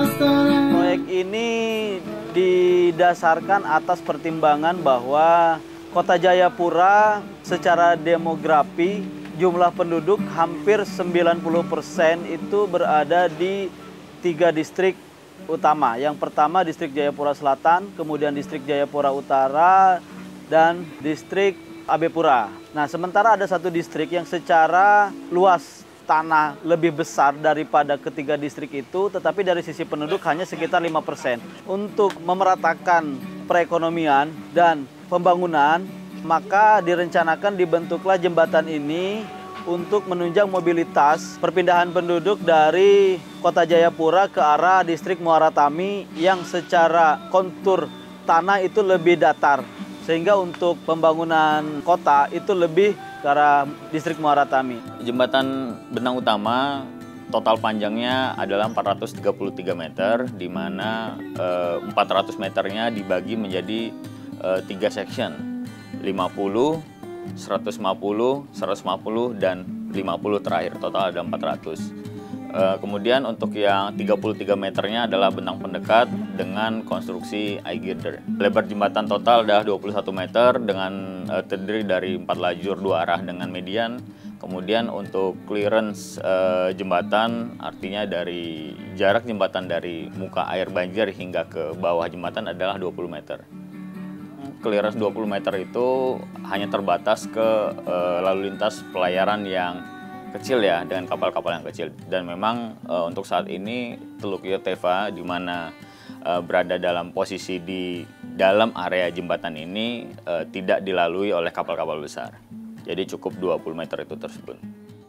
Proyek ini didasarkan atas pertimbangan bahwa Kota Jayapura secara demografi jumlah penduduk hampir 90% itu berada di 3 distrik utama. Yang pertama distrik Jayapura Selatan, kemudian distrik Jayapura Utara, dan distrik Abepura. Nah, sementara ada satu distrik yang secara luas tanah lebih besar daripada ketiga distrik itu, tetapi dari sisi penduduk hanya sekitar 5%. Untuk memeratakan perekonomian dan pembangunan, maka direncanakan dibentuklah jembatan ini untuk menunjang mobilitas perpindahan penduduk dari Kota Jayapura ke arah distrik Muara Tami yang secara kontur tanah itu lebih datar. Sehingga untuk pembangunan kota itu lebih ke arah distrik Muara Tami. Jembatan Benang Utama total panjangnya adalah 433 meter, di mana 400 meternya dibagi menjadi 3 section, 50, 150, 150, dan 50 terakhir, total ada 400. Kemudian untuk yang 33 meternya adalah benang pendekat dengan konstruksi I-girder. Lebar jembatan total adalah 21 meter dengan terdiri dari 4 lajur 2 arah dengan median. Kemudian untuk clearance jembatan, artinya dari jarak jembatan dari muka air banjir hingga ke bawah jembatan adalah 20 meter. Clearance 20 meter itu hanya terbatas ke lalu lintas pelayaran yang kecil ya, dengan kapal-kapal yang kecil. Dan memang untuk saat ini Teluk Yotefa di mana berada dalam posisi di dalam area jembatan ini tidak dilalui oleh kapal-kapal besar. Jadi cukup 20 meter itu tersebut.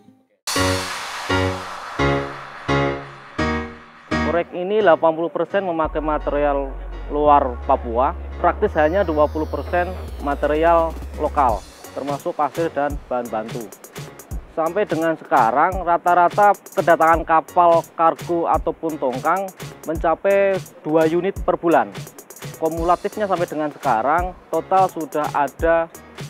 Proyek ini 80% memakai material luar Papua, praktis hanya 20% material lokal, termasuk pasir dan bahan bantu. Sampai dengan sekarang, rata-rata kedatangan kapal kargo ataupun tongkang mencapai 2 unit per bulan. Kumulatifnya sampai dengan sekarang, total sudah ada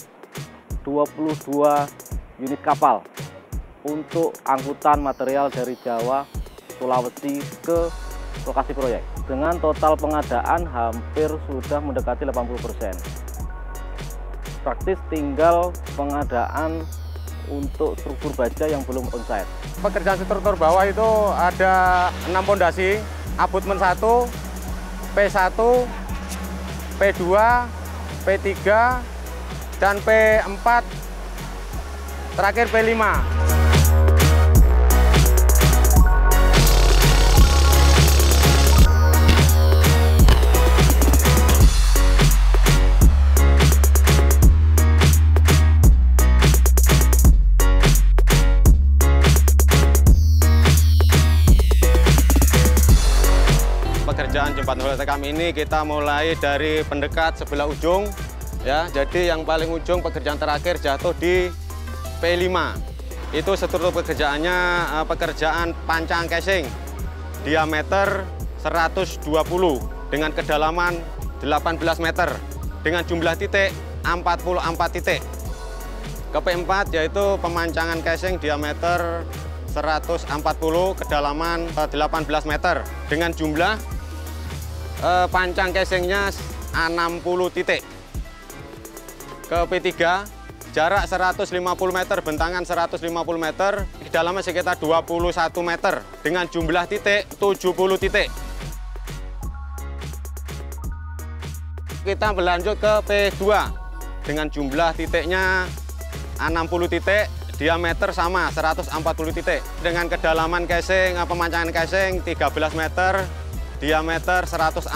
22 unit kapal untuk angkutan material dari Jawa, Sulawesi ke lokasi proyek. Dengan total pengadaan hampir sudah mendekati 80%. Praktis tinggal pengadaan untuk struktur baja yang belum onsite. Pekerjaan struktur bawah itu ada 6 pondasi, abutmen 1, P1, P2, P3, dan P4, terakhir P5. Pekerjaan jembatan Hotel kami ini kita mulai dari pendekat sebelah ujung ya. Jadi yang paling ujung pekerjaan terakhir jatuh di P5. Itu struktur pekerjaannya pekerjaan pancang casing diameter 120 dengan kedalaman 18 meter dengan jumlah titik 44 titik. Ke P4 yaitu pemancangan casing diameter 140 kedalaman 18 meter dengan jumlah pancang casingnya 60 titik. Ke P3 jarak 150 meter, bentangan 150 meter, kedalaman sekitar 21 meter dengan jumlah titik 70 titik. Kita berlanjut ke P2 dengan jumlah titiknya 60 titik, diameter sama 140 titik dengan kedalaman casing pemancangan casing 13 meter, diameter 140.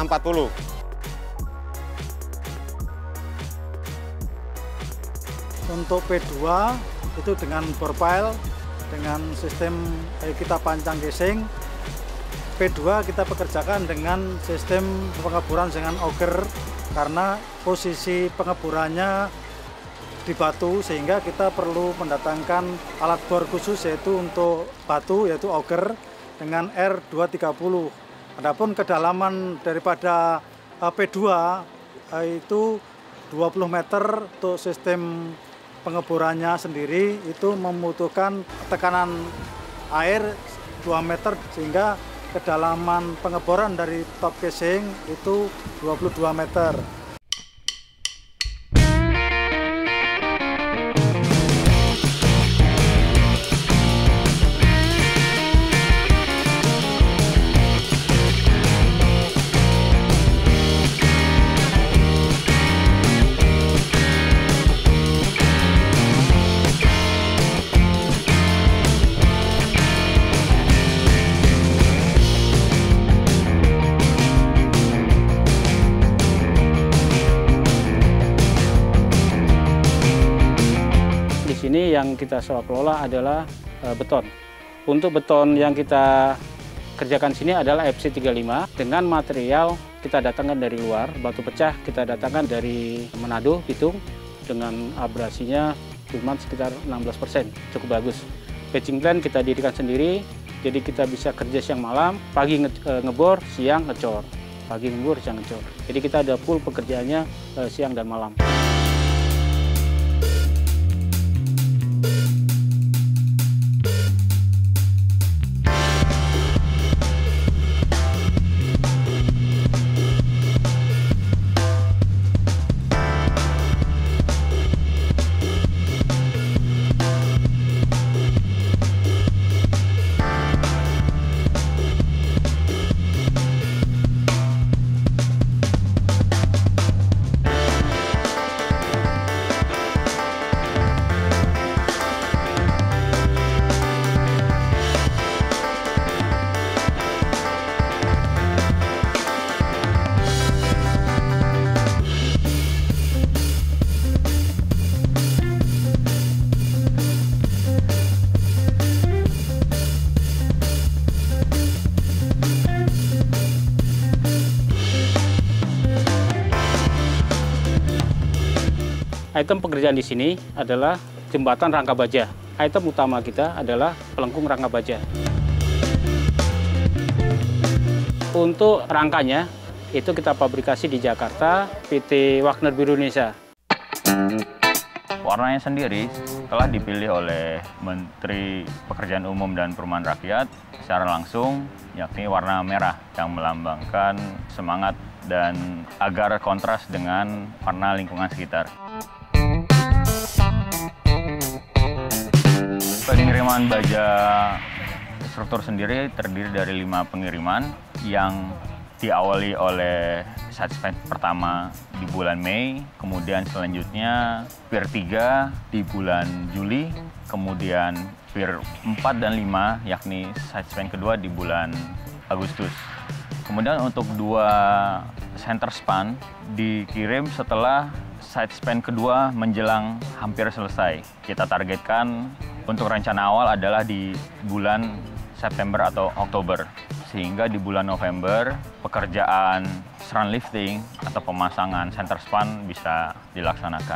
Untuk P2 itu dengan profile dengan sistem kita pancang casing. P2 kita pekerjakan dengan sistem pengeburan dengan auger karena posisi pengeburannya di batu sehingga kita perlu mendatangkan alat bor khusus yaitu untuk batu yaitu auger dengan R230. Adapun kedalaman daripada P2 itu 20 meter untuk sistem pengeborannya sendiri itu membutuhkan tekanan air 2 meter sehingga kedalaman pengeboran dari top casing itu 22 meter. Ini yang kita sewa kelola adalah beton. Untuk beton yang kita kerjakan sini adalah FC35 dengan material kita datangkan dari luar, batu pecah kita datangkan dari Manado, Bitung, dengan abrasinya cuma sekitar 16%, cukup bagus. Patching plan kita dirikan sendiri, jadi kita bisa kerja siang malam, pagi ngebor, siang ngecor, pagi ngebor, siang ngecor. Jadi kita ada full pekerjaannya siang dan malam. Item pekerjaan di sini adalah jembatan rangka baja. Item utama kita adalah pelengkung rangka baja. Untuk rangkanya, itu kita fabrikasi di Jakarta, PT Wagner Biro Indonesia. Warnanya sendiri telah dipilih oleh Menteri Pekerjaan Umum dan Perumahan Rakyat secara langsung, yakni warna merah yang melambangkan semangat dan agar kontras dengan warna lingkungan sekitar. Pengiriman baja struktur sendiri terdiri dari 5 pengiriman yang diawali oleh side-span pertama di bulan Mei, kemudian selanjutnya Pier 3 di bulan Juli, kemudian Pier 4 dan 5 yakni side-span kedua di bulan Agustus. Kemudian untuk 2 center span dikirim setelah side-span kedua menjelang hampir selesai. Kita targetkan untuk rencana awal adalah di bulan September atau Oktober. Sehingga di bulan November pekerjaan strand lifting atau pemasangan center span bisa dilaksanakan.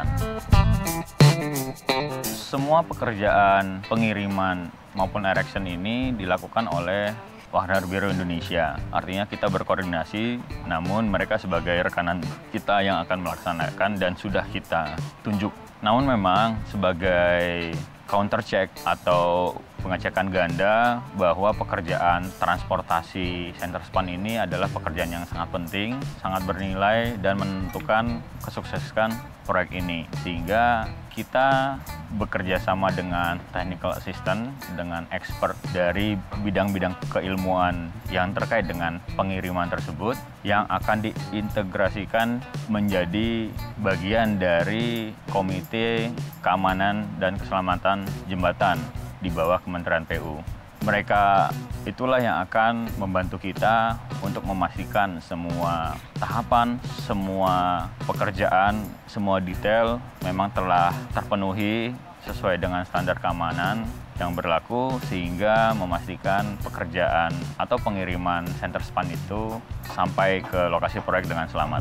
Semua pekerjaan pengiriman maupun erection ini dilakukan oleh Wagner Biro Indonesia. Artinya kita berkoordinasi, namun mereka sebagai rekanan kita yang akan melaksanakan dan sudah kita tunjuk. Namun memang sebagai counter check atau pengecekan ganda bahwa pekerjaan transportasi center span ini adalah pekerjaan yang sangat penting, sangat bernilai dan menentukan kesuksesan proyek ini. Sehingga kita bekerja sama dengan technical assistant, dengan expert dari bidang-bidang keilmuan yang terkait dengan pengiriman tersebut yang akan diintegrasikan menjadi bagian dari Komite Keamanan dan Keselamatan Jembatan di bawah Kementerian PU. Mereka itulah yang akan membantu kita untuk memastikan semua tahapan, semua pekerjaan, semua detail memang telah terpenuhi sesuai dengan standar keamanan yang berlaku sehingga memastikan pekerjaan atau pengiriman center span itu sampai ke lokasi proyek dengan selamat.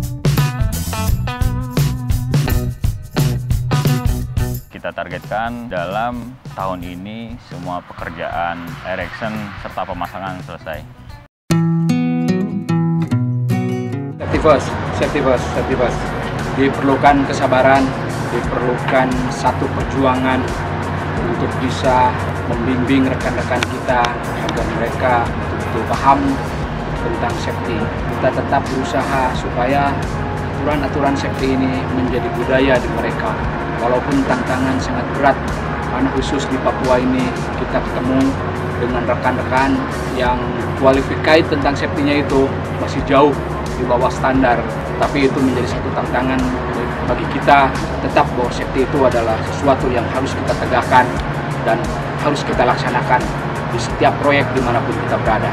Kita targetkan dalam tahun ini semua pekerjaan erection serta pemasangan selesai. Safety first. Diperlukan kesabaran, diperlukan satu perjuangan untuk bisa membimbing rekan-rekan kita agar mereka betul paham tentang safety. Kita tetap berusaha supaya aturan-aturan safety ini menjadi budaya di mereka. Walaupun tantangan sangat berat, karena khusus di Papua ini kita ketemu dengan rekan-rekan yang qualified tentang safety-nya itu masih jauh di bawah standar. Tapi itu menjadi satu tantangan bagi kita tetap bahwa safety itu adalah sesuatu yang harus kita tegakkan dan harus kita laksanakan di setiap proyek dimanapun kita berada.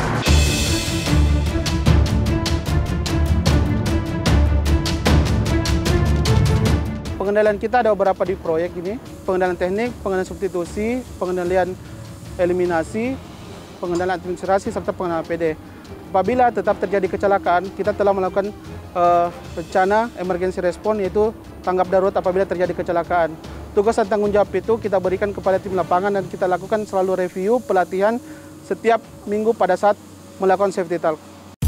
Pengendalian kita ada beberapa di proyek ini, pengendalian teknik, pengendalian substitusi, pengendalian eliminasi, pengendalian administrasi, serta pengendalian PD. Apabila tetap terjadi kecelakaan, kita telah melakukan rencana emergency response, yaitu tanggap darurat apabila terjadi kecelakaan. Tugas dan tanggung jawab itu kita berikan kepada tim lapangan dan kita lakukan selalu review, pelatihan setiap minggu pada saat melakukan safety talk.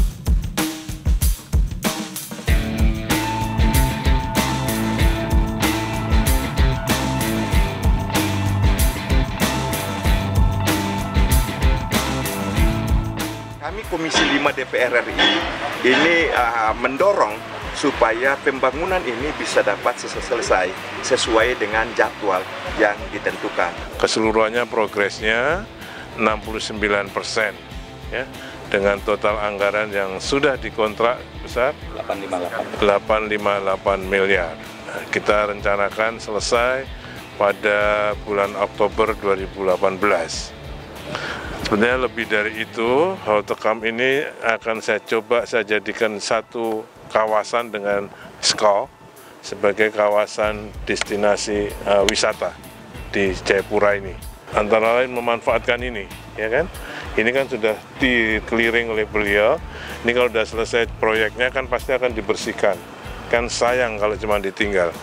Kami Komisi 5 DPR RI ini mendorong supaya pembangunan ini bisa dapat selesai sesuai dengan jadwal yang ditentukan. Keseluruhannya progresnya 69%, ya, dengan total anggaran yang sudah dikontrak besar 858 miliar. Kita rencanakan selesai pada bulan Oktober 2018. Sebenarnya lebih dari itu, halte KAM ini akan saya jadikan satu kawasan dengan SKOL sebagai kawasan destinasi wisata di Jayapura ini. Antara lain memanfaatkan ini, ya kan? Ini kan sudah di-clearing oleh beliau. Ini kalau sudah selesai proyeknya kan pasti akan dibersihkan. Kan sayang kalau cuma ditinggal.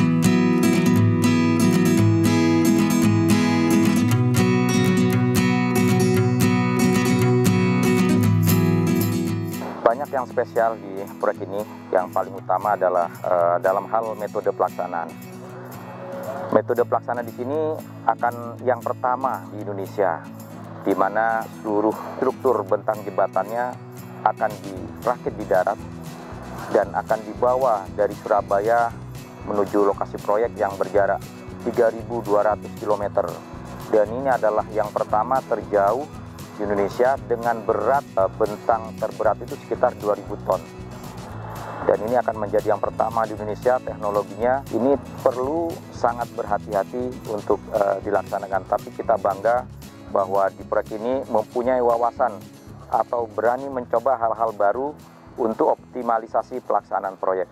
Banyak yang spesial di proyek ini. Yang paling utama adalah dalam hal metode pelaksanaan. Metode pelaksanaan di sini akan yang pertama di Indonesia, di mana seluruh struktur bentang jembatannya akan dirakit di darat dan akan dibawa dari Surabaya menuju lokasi proyek yang berjarak 3.200 km. Dan ini adalah yang pertama terjauh di Indonesia dengan berat bentang terberat itu sekitar 2.000 ton. Dan ini akan menjadi yang pertama di Indonesia teknologinya. Ini perlu sangat berhati-hati untuk dilaksanakan. Tapi kita bangga bahwa di proyek ini mempunyai wawasan atau berani mencoba hal-hal baru untuk optimalisasi pelaksanaan proyek.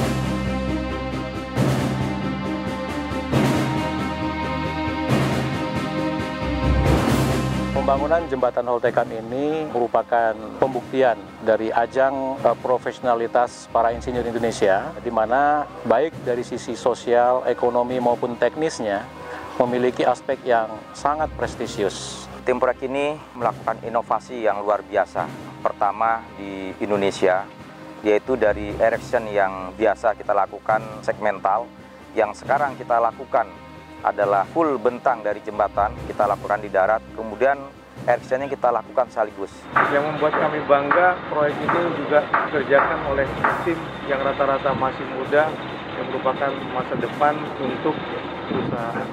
Pembangunan jembatan halte KAM ini merupakan pembuktian dari ajang profesionalitas para insinyur Indonesia, di mana baik dari sisi sosial, ekonomi maupun teknisnya memiliki aspek yang sangat prestisius. Tim proyek ini melakukan inovasi yang luar biasa. Pertama di Indonesia, yaitu dari erection yang biasa kita lakukan segmental, yang sekarang kita lakukan adalah full bentang dari jembatan, kita lakukan di darat, kemudian actionnya kita lakukan sekaligus. Yang membuat kami bangga, proyek ini juga dikerjakan oleh tim yang rata-rata masih muda, yang merupakan masa depan untuk perusahaan.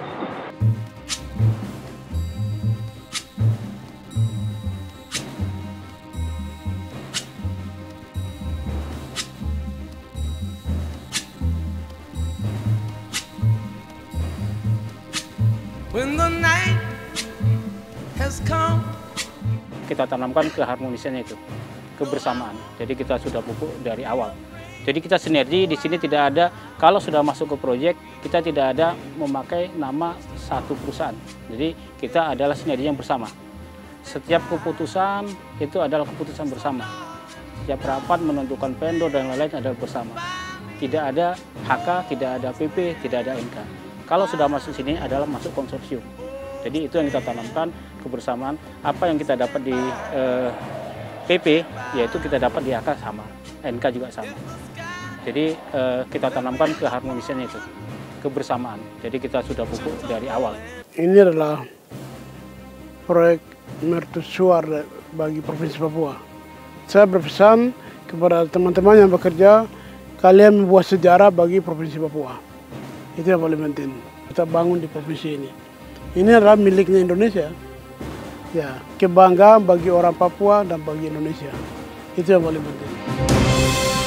Kita tanamkan keharmonisannya itu, kebersamaan. Jadi kita sudah pupuk dari awal. Jadi kita sinergi di sini tidak ada, kalau sudah masuk ke proyek, kita tidak ada memakai nama satu perusahaan. Jadi kita adalah sinergi yang bersama. Setiap keputusan itu adalah keputusan bersama. Setiap rapat menentukan vendor dan lain-lain adalah bersama. Tidak ada HK, tidak ada PP, tidak ada NK. Kalau sudah masuk sini adalah masuk konsorsium. Jadi itu yang kita tanamkan, kebersamaan. Apa yang kita dapat di PP, yaitu kita dapat di HK sama, NK juga sama. Jadi kita tanamkan keharmonisannya itu, kebersamaan. Jadi kita sudah pupuk dari awal. Ini adalah proyek mercusuar bagi Provinsi Papua. Saya berpesan kepada teman-teman yang bekerja, kalian membuat sejarah bagi Provinsi Papua. Itu yang paling penting. Kita bangun di provinsi ini. Ini adalah miliknya Indonesia. Ya, kebanggaan bagi orang Papua dan bagi Indonesia. Itu yang paling penting.